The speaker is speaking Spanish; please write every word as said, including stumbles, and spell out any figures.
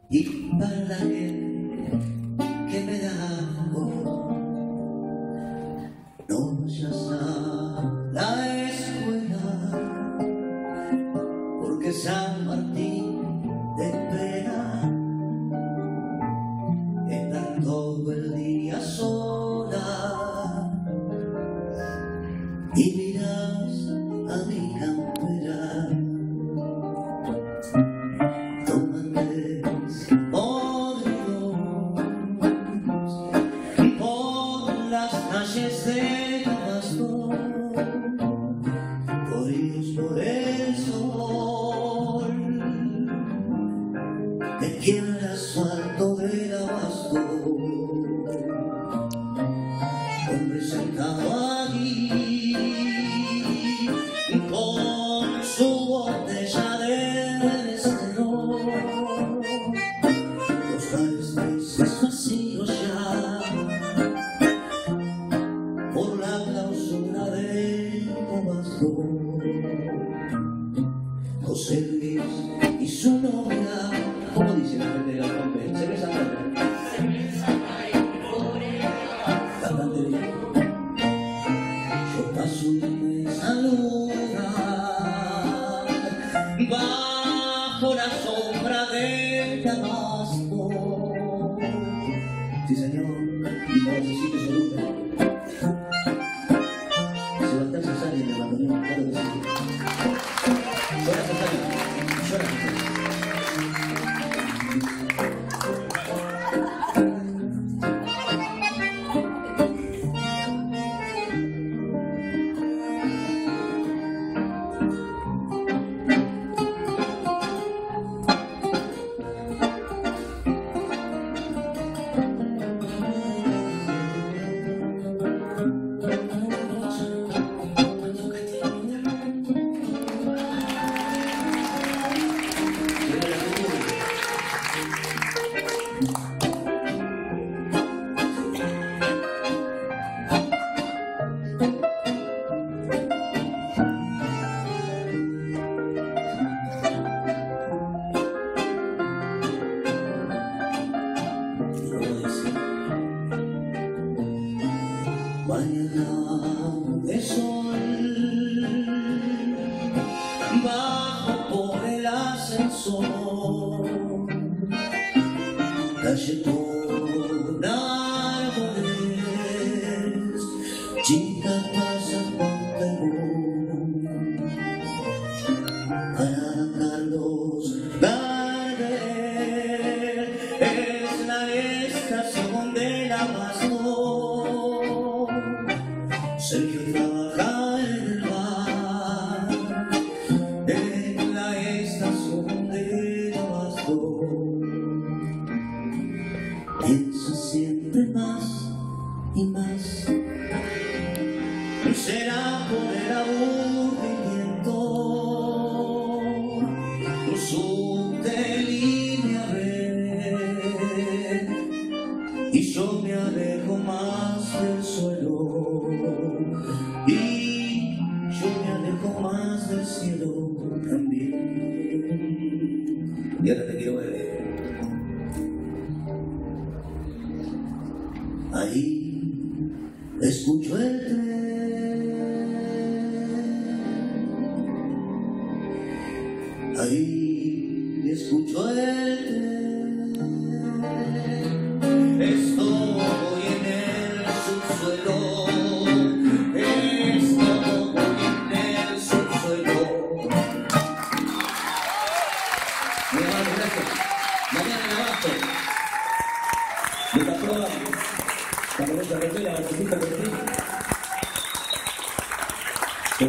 y para la gente que me da amor. No vayas a la escuela, porque San Martín te espera. Estar todo el día sola y miras a mi campera. Tómate podridos por las calles de Damasco, corridos por el sol que quiebra el asfalto del abasto. Hombre sentado allí con su botella de cerro, los bares meses vacíos ya por la clausura del abasto. José Luis y su novia, ¿cómo dice la gente de la Pompe? ¿Se besan tanto? Cantante bien. Yo paso y me saluda bajo la sombra del Damasco. Sí, señor, y no necesito saluda. Sebastián Cesario me abandonó, claro que sí. Llora Cesario, llora Cesario. Mañana de sol, bajo por el ascensor, calle con árboles, chicas pasan con temor, para Carlos Gardel es la estación del abasto. Sergio trabaja en el bar, en la estación del abasto. Piensa siempre más y más, será por el aburrimiento. Subte línea red y yo me alejo más del suelo, y yo me alejo más del cielo también. Y ahora te quiero ver. Ahí escucho el tren, ahí escucho el tren. Estoy en el subsuelo, estoy en el subsuelo. Muy amable, gracias. Mañana en Abasto. De esta prueba, cuando ves la rotera, la necesita por ti.